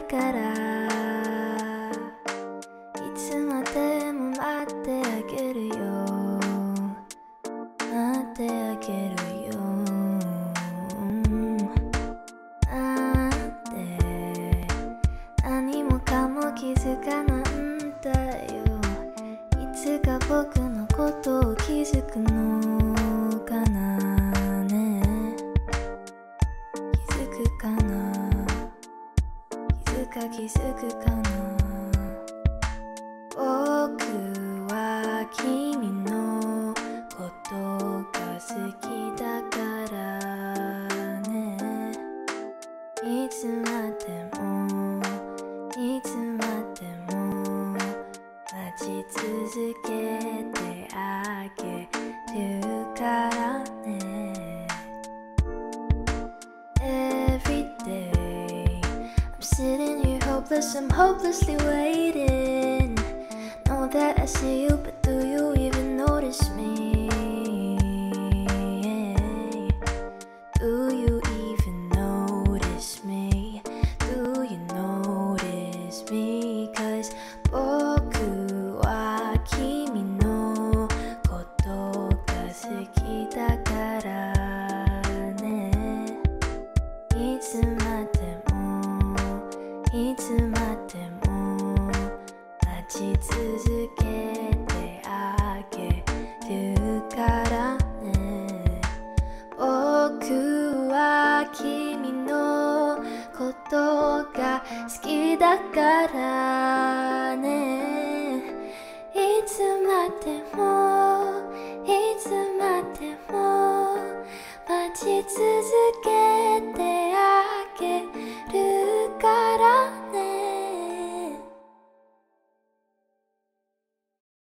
からいつまでも待ってあげるよ、待ってあげるよ。なんで何もかも気づかないんだよ。いつか僕のことを気づくのかなね。気づくかな、気づくかな。僕は君のことが好きだからね。いつまでもいつまでも待ち続けてあげるからね。 Every day I'm sitting here hopeless, I'm hopelessly waiting. Know that I see you, but do you even notice me? Do you even notice me? Do you notice me? 'Cause 僕は君のことが好きだからね。いつまでもいつまでも待ち続けてあげるからね。僕は君のことが好きだからね。いつまでもいつまでも待ち続けて